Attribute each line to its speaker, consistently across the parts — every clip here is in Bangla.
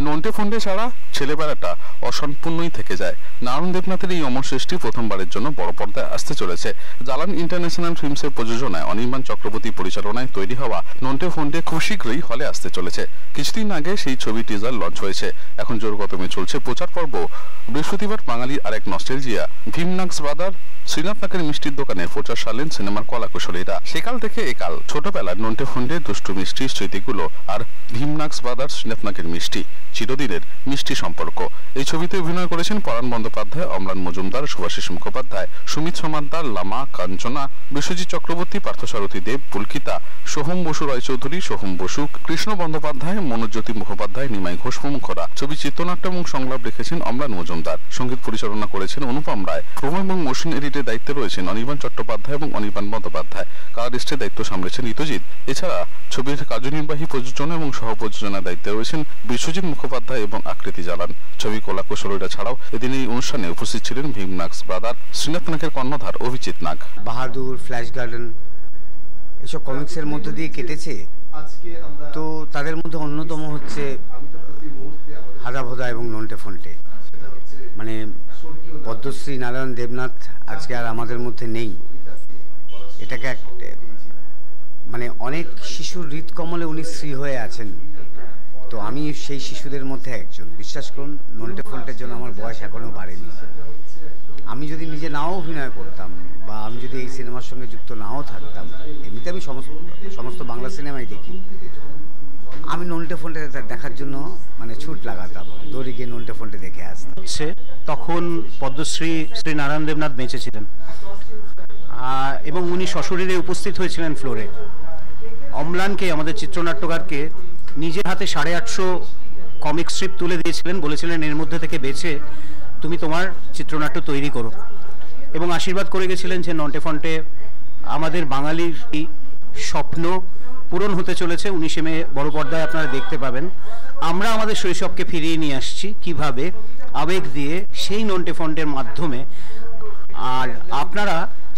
Speaker 1: নন্টে ফন্টে ছাড়া ছেলেবেলাটা অসম্পূর্ণই থেকে যায়। নারায়ণ দেবনাথের এই অমর সৃষ্টি প্রথমবারের জন্য বড় পর্দায় আসতে চলেছে। জালান ইন্টারন্যাশনাল ফিল্মসের প্রযোজনায় অনির্বাণ চক্রবর্তী পরিচালনায় তৈরি হওয়া নন্টে ফন্টে খুব শীঘ্রই হলে আসতে চলেছে। কিছুদিন আগে সেই ছবি টিজার লঞ্চ হয়েছে। এখন জোর কদমে চলছে প্রচার পর্ব। বৃহস্পতিবার বাঙালির আরেক নস্টেলজিয়া ভীমনাক্স ব্রাদার শ্রীনাথ নাকের মিষ্টির দোকানে প্রচার সারলেন সিনেমার কলাকুশলীরা। সেকাল থেকে একাল ছোটবেলার নন্টে ফন্টে দুষ্টু মিষ্টির স্মৃতিগুলো আর ভীমনাক্স ব্রাদার শ্রীনাথ নাকের মিষ্টি চিরদিনের মিষ্টি সম্পর্ক। এই ছবিতে অভিনয় করেছেন পরাণ বন্দ্যোপাধ্যায়, অম্লান মজুমদার, শুভাশিস মুখোপাধ্যায়, সুমিত সমাদ্দার, লামা, কাঞ্চনা, বিশ্বজিৎ চক্রবর্তী, পার্থসারথী দেব, পুলকিতা, সোহম বসু রায়চৌধুরী, সোহম বসু, কৃষ্ণ বন্দ্যোপাধ্যায়, মনোজ্যোতি মুখোপাধ্যায়, নিমাই ঘোষ প্রমুখরা। ছবি চিত্রনাট্য এবং সংলাপ লিখেছেন অম্লান মজুমদার। সঙ্গীত পরিচালনা করেছেন অনুপম রায়। প্রোমো এবং মোশন এডিটের দায়িত্বে রয়েছেন অনির্বাণ চট্টোপাধ্যায় এবং অনির্বাণ বন্দ্যোপাধ্যায়। কালারিস্টের দায়িত্ব সামলেছেন ইতজিৎ। এছাড়া ছবির কার্যনির্বাহী প্রযোজনা এবং সহ প্রযোজনার দায়িত্বে রয়েছেন বিশ্বজিৎ মুখোপাধ্যায় এবং আকৃতি জালান। ছবি কলাকুশলীরা ছাড়াও এদিন এই অনুষ্ঠানে উপস্থিত ছিলেন ভীমনাক্স ব্রাদার শ্রীনাথ নাকের কর্ণধার অভিজিৎ নাগ।
Speaker 2: বাহাদুর, ফ্ল্যাশ গার্ডেন এসব কমিক্সের মধ্যে দিয়ে কেটেছে। তো তাদের মধ্যে অন্যতম হচ্ছে হাদাভদা এবং নন্টে ফন্টে। মানে পদ্মশ্রী নারায়ণ দেবনাথ আজকে আর আমাদের মধ্যে নেই। এটাকে মানে অনেক শিশুর হৃদকমলে উনি শ্রী হয়ে আছেন। তো আমি সেই শিশুদের মধ্যে একজন। বিশ্বাস করুন, নন্টে ফন্টের জন্য আমার বয়স এখনও বাড়েনি। আমি যদি নিজে নাও অভিনয় করতাম বা আমি যদি এই সিনেমার সঙ্গে যুক্ত নাও থাকতাম, এমনিতে আমি সমস্ত বাংলা সিনেমাই দেখি, আমি নন্টে ফন্টে দেখার জন্য মানে ছুট লাগাতাম, দৌড়ে গিয়ে নন্টে ফন্টে দেখে আসতাম।
Speaker 3: তখন পদ্মশ্রী শ্রী নারায়ণ দেবনাথ বেঁচে ছিলেন এবং উনি সশরীরে উপস্থিত হয়েছিলেন ফ্লোরে। অম্লানকে, আমাদের চিত্রনাট্যকারকে, নিজের হাতে 850 কমিক স্ট্রিপ তুলে দিয়েছিলেন। বলেছিলেন এর মধ্যে থেকে বেছে তুমি তোমার চিত্রনাট্য তৈরি করো এবং আশীর্বাদ করে গেছিলেন যে নন্টে ফন্টে আমাদের বাঙালির স্বপ্ন পূরণ হতে চলেছে। 19 মে বড় পর্দায় আপনারা দেখতে পাবেন। আমরা আমাদের শৈশবকে ফিরিয়ে নিয়ে আসছি কিভাবে, আবেগ দিয়ে, সেই নন্টে ফন্টের মাধ্যমে। আর আপনারা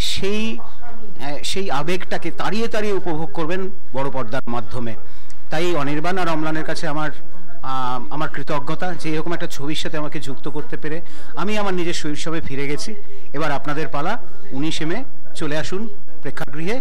Speaker 3: সেই আবেগটাকে তাড়িয়ে তাড়িয়ে উপভোগ করবেন বড় পর্দার মাধ্যমে। তাই অনির্বাণ আর অম্লানের কাছে আমার কৃতজ্ঞতা যে এরকম একটা ছবির সাথে আমাকে যুক্ত করতে পেরে আমি আমার নিজের শৈশবে ফিরে গেছি। এবার আপনাদের পালা। 19 মে চলে আসুন প্রেক্ষাগৃহে।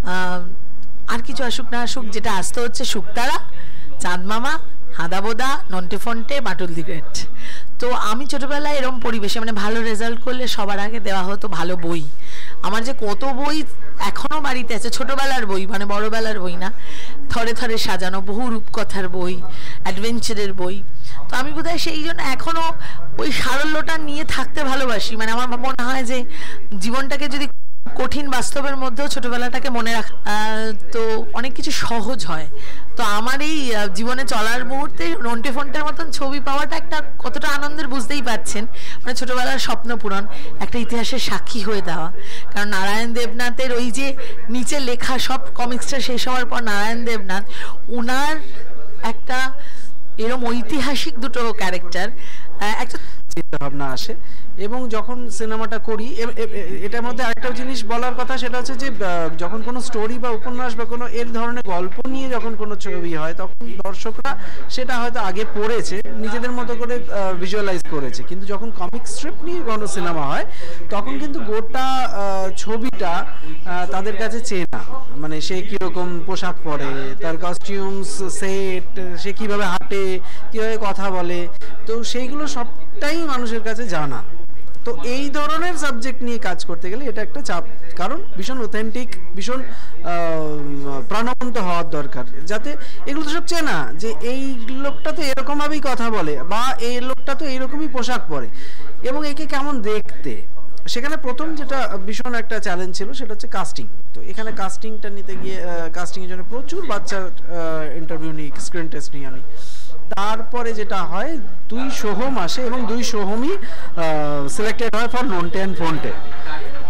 Speaker 4: আর কিছু আসুক না আসুক, যেটা আসতে হচ্ছে শুকতারা, চাঁদ মামা, হাদাবোদা, নন্টে ফন্টে, বাটুল দি গ্রেট। তো আমি ছোটবেলায় এরকম পরিবেশে মানে ভালো রেজাল্ট করলে সবার আগে দেওয়া হতো ভালো বই। আমার যে কত বই এখনো বাড়িতে আছে, ছোটবেলার বই, মানে বড়বেলার বই না, থরে থরে সাজানো বহু রূপকথার বই, অ্যাডভেঞ্চারের বই। তো আমি বোধহয় সেই জন্য এখনো ওই সারল্যটা নিয়ে থাকতে ভালোবাসি। মানে আমার মনে হয় যে জীবনটাকে যদি কঠিন বাস্তবের মধ্যেও ছোটবেলাটাকে মনে রাখা, তো অনেক কিছু সহজ হয়। তো আমার এই জীবনে চলার মুহূর্তে নন্টে ফন্টের মতন ছবি পাওয়াটা একটা কতটা আনন্দের বুঝতেই পারছেন। মানে ছোটবেলার স্বপ্ন পূরণ, একটা ইতিহাসের সাক্ষী হয়ে দেওয়া। কারণ নারায়ণ দেবনাথের ওই যে নিচে লেখা সব কমিক্সটা শেষ হওয়ার পর নারায়ণ দেবনাথ ওনার একটা এরকম ঐতিহাসিক দুটো ক্যারেক্টার, একটা
Speaker 5: চিন্তাভাবনা আসে। এবং যখন সিনেমাটা করি, এটার মধ্যে আরেকটা জিনিস বলার কথা, সেটা হচ্ছে যে যখন কোনো স্টোরি বা উপন্যাস বা কোনো এর ধরনের গল্প নিয়ে যখন কোনো ছবি হয়, তখন দর্শকরা সেটা হয়তো আগে পড়েছে, নিজেদের মতো করে ভিজুয়ালাইজ করেছে। কিন্তু যখন কমিক স্ট্রিপ নিয়ে কোনো সিনেমা হয়, তখন কিন্তু গোটা ছবিটা তাদের কাছে চেনা। মানে সে কীরকম পোশাক পরে, তার কস্টিউমস, সেট, সে কীভাবে হাঁটে, কীভাবে কথা বলে, তো সেইগুলো সবটাই মানুষের কাছে জানা। তো এই ধরনের সাবজেক্ট নিয়ে কাজ করতে গেলে এটা একটা চাপ, কারণ ভীষণ অথেন্টিক, ভীষণ প্রাণবন্ত হওয়ার দরকার, যাতে এগুলো তো সব চেনা, যে এই লোকটা তো এরকমভাবেই কথা বলে, বা এই লোকটা তো এইরকমই পোশাক পরে, এবং একে কেমন দেখতে। সেখানে প্রথম যেটা ভীষণ একটা চ্যালেঞ্জ ছিল সেটা হচ্ছে কাস্টিং। তো এখানে কাস্টিংটা নিতে গিয়ে কাস্টিংয়ের জন্য প্রচুর বাচ্চার ইন্টারভিউ নিই, স্ক্রিন টেস্ট নিই আমি। তারপরে যেটা হয়, 2 সোহম আসে এবং 2 সোহমই সিলেক্টেড হয় ফর নন্টে অ্যান্ড ফন্টে।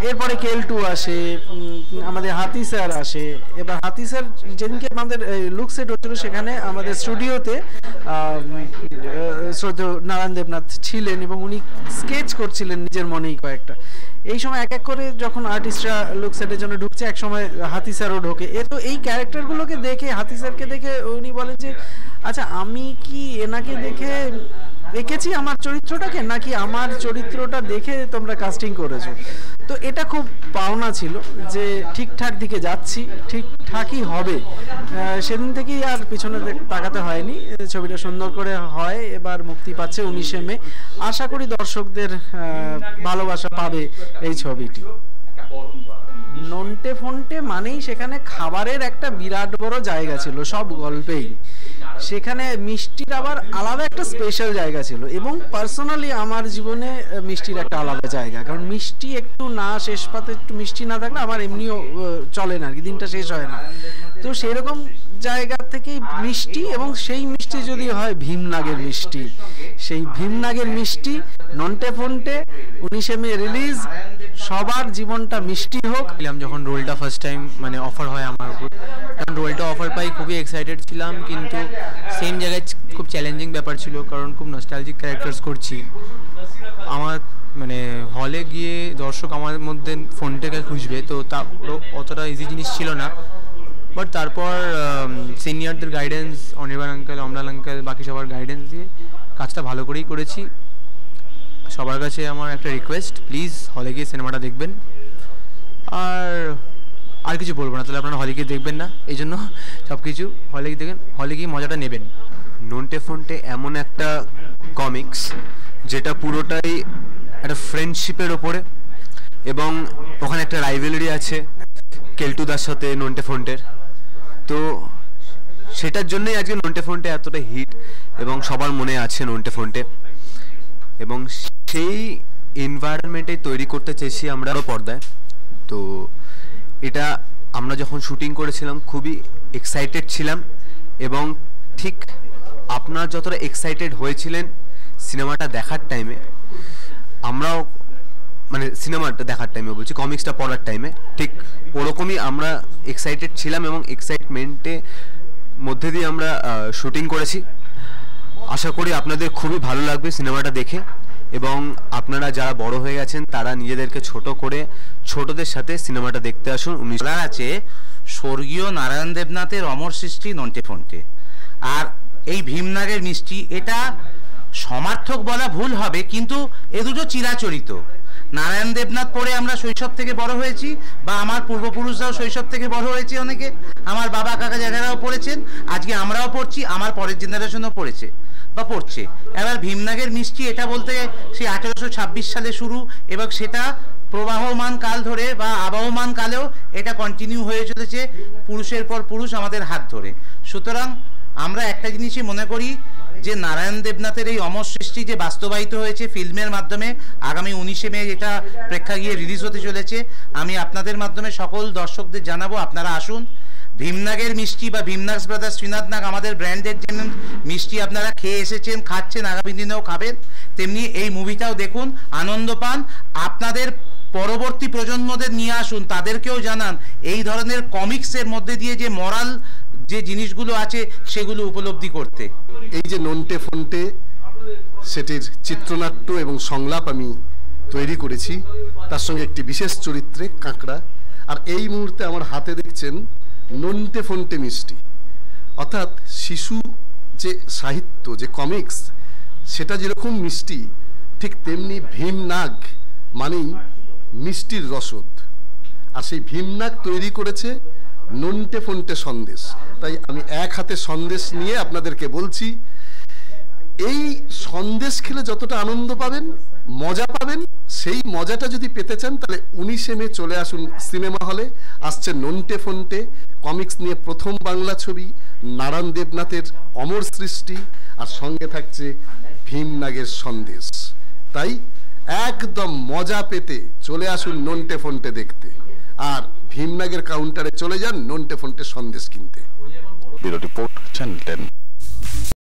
Speaker 5: এরপরে কেলটু আসে, আমাদের হাতি স্যার আসে। এবার হাতি স্যার যেদিনকে আমাদের লুক সেট হচ্ছিল সেখানে আমাদের স্টুডিওতে শ্রদ্ধেয় নারায়ণ দেবনাথ ছিলেন এবং উনি স্কেচ করছিলেন নিজের মনেই কয়েকটা। এই সময় এক এক করে যখন আর্টিস্টরা লুক সেটের জন্য ঢুকছে, এক সময় হাতি স্যারও ঢোকে। তো এই ক্যারেক্টারগুলোকে দেখে, হাতি স্যারকে দেখে উনি বলেন যে আচ্ছা আমি কি এনাকে দেখে এঁকেছি আমার চরিত্রটাকে, নাকি আমার চরিত্রটা দেখে তোমরা কাস্টিং করেছো। তো এটা খুব পাওনা ছিল যে ঠিকঠাক দিকে যাচ্ছি, ঠিকঠাকই হবে। সেদিন থেকেই আর পিছনে তাকাতে হয়নি, ছবিটা সুন্দর করে হয়। এবার মুক্তি পাচ্ছে 19শে মে। আশা করি দর্শকদের ভালোবাসা পাবে এই ছবিটি। নন্টে ফন্টে মানেই সেখানে খাবারের একটা বিরাট বড় জায়গা ছিল সব গল্পেই। সেখানে মিষ্টির আবার আলাদা একটা স্পেশাল জায়গা ছিল, এবং পার্সোনালি আমার জীবনে মিষ্টির একটা আলাদা জায়গা। কারণ মিষ্টি একটু না, শেষ পাতে একটু মিষ্টি না থাকলে আমার এমনিও চলে না, আর কি দিনটা শেষ হয় না। তো সেরকম জায়গা থেকেই মিষ্টি, এবং সেই মিষ্টি যদি হয় ভীমনাগের মিষ্টি, সেই ভীমনাগের মিষ্টি নন্টে ফন্টে 19শে মে রিলিজ। সবার জীবনটা মিষ্টি হোক।
Speaker 6: যখন রোলটা ফার্স্ট টাইম মানে অফার হয় আমার উপর, কারণ রোলটা অফার পাই খুবই এক্সাইটেড ছিলাম, কিন্তু সেম জায়গায় খুব চ্যালেঞ্জিং ব্যাপার ছিল, কারণ খুব নস্টালজিক ক্যারেক্টার্স করছি। আমার মানে হলে গিয়ে দর্শক আমার মধ্যে ফন্টেকে খুঁজবে, তো তা অতটা ইজি জিনিস ছিল না। বাট তারপর সিনিয়রদের guidance, Anirban uncle, Amlan uncle, বাকি সবার গাইডেন্স দিয়ে কাজটা ভালো করেই করেছি। সবার কাছে আমার একটা রিকোয়েস্ট, প্লিজ হলে গিয়ে সিনেমাটা দেখবেন। আর কিছু বলবো না, তাহলে আপনারা হলে গিয়ে দেখবেন না, এই জন্য সব কিছু হলে গিয়ে দেখেন, হলে গিয়ে মজাটা নেবেন।
Speaker 7: নন্টে ফন্টে এমন একটা কমিক্স যেটা পুরোটাই একটা ফ্রেন্ডশিপের ওপরে, এবং ওখানে একটা রাইভেলারি আছে কেলটুদার সাথে নন্টে ফন্টের। তো সেটার জন্যই আজকে নন্টে ফন্টে এতটা হিট এবং সবার মনে আছে নন্টে ফন্টে, এবং সেই এনভায়রনমেন্টে তৈরি করতে চেয়েছি আমরা পর্দায়। তো এটা আমরা যখন শুটিং করেছিলাম খুবই এক্সাইটেড ছিলাম, এবং ঠিক আপনারা যতটা এক্সাইটেড হয়েছিলেন সিনেমাটা দেখার টাইমে, আমরাও মানে সিনেমাটা দেখার টাইমে বলছি, কমিক্সটা পড়ার টাইমে ঠিক ওরকমই আমরা এক্সাইটেড ছিলাম, এবং এক্সাইটমেন্টে মধ্যে দিয়ে আমরা শুটিং করেছি। আশা করি আপনাদের খুবই ভালো লাগবে সিনেমাটা দেখে, এবং আপনারা যারা বড় হয়ে গেছেন তারা নিজেদেরকে ছোট করে ছোটদের সাথে সিনেমাটা দেখতে আসুন।
Speaker 8: আছে স্বর্গীয় নারায়ণ দেবনাথের অমর সৃষ্টি নন্টে ফন্টে, আর এই ভীমনাগের মিষ্টি, এটা সমার্থক বলা ভুল হবে, কিন্তু এ দুটো চিরাচরিত। নারায়ণ দেবনাথ পড়ে আমরা শৈশব থেকে বড় হয়েছি, বা আমার পূর্বপুরুষরাও শৈশব থেকে বড় হয়েছে, অনেকে আমার বাবা কাকা জ্যাঠারাও পড়েছেন, আজকে আমরাও পড়ছি, আমার পরের জেনারেশনও পড়েছে বা পড়ছে। এবার ভীমনাগের মিষ্টি এটা বলতে সেই 1826 সালে শুরু, এবং সেটা প্রবাহমান কাল ধরে বা আবহমান কালেও এটা কন্টিনিউ হয়ে চলেছে পুরুষের পর পুরুষ আমাদের হাত ধরে। সুতরাং আমরা একটা জিনিসই মনে করি যে নারায়ণ দেবনাথের এই অমর সৃষ্টি যে বাস্তবায়িত হয়েছে ফিল্মের মাধ্যমে, আগামী 19শে মে যেটা প্রেক্ষাগৃহে রিলিজ হতে চলেছে, আমি আপনাদের মাধ্যমে সকল দর্শকদের জানাবো আপনারা আসুন। ভীমনাগের মিষ্টি বা ভীমনাগস ব্রাদার্স শ্রীনাথ নাগ আমাদের ব্র্যান্ডের যেমন মিষ্টি আপনারা খেয়ে এসেছেন, খাচ্ছেন, আগামী দিনেও খাবেন, তেমনি এই মুভিটাও দেখুন, আনন্দ পান। আপনাদের পরবর্তী প্রজন্মদের নিয়ে আসুন, তাদেরকেও জানান এই ধরনের কমিক্সের মধ্যে দিয়ে যে মরাল যে জিনিসগুলো আছে সেগুলো উপলব্ধি করতে।
Speaker 9: এই যে নন্টে ফন্টে, সেটির চিত্রনাট্য এবং সংলাপ আমি তৈরি করেছি, তার সঙ্গে একটি বিশেষ চরিত্রে কাঁকড়া। আর এই মুহূর্তে আমার হাতে দেখছেন নন্টে ফন্টে মিষ্টি, অর্থাৎ শিশু যে সাহিত্য, যে কমিক্স, সেটা যেরকম মিষ্টি, ঠিক তেমনি ভীমনাগ মানেই মিষ্টির রসদ। আর সেই ভীমনাগ তৈরি করেছে নন্টে ফন্টে সন্দেশ। তাই আমি এক হাতে সন্দেশ নিয়ে আপনাদেরকে বলছি, এই সন্দেশ খেলে যতটা আনন্দ পাবেন, মজা পাবেন, সেই মজাটা যদি পেতে চান তাহলে 19শে মে চলে আসুন সিনেমা হলে। আসছে নন্টে ফন্টে কমিক্স নিয়ে প্রথম বাংলা ছবি, নারায়ণ দেবনাথের অমর সৃষ্টি, আর সঙ্গে থাকছে ভীমনাগের সন্দেশ। তাই একদম মজা পেতে চলে আসুন নন্টে ফন্টে দেখতে, আর ভীমনাগের কাউন্টারে চলে যান নন্টে ফন্টে সন্দেশ কিনতে।
Speaker 1: Bureau report, channel 10।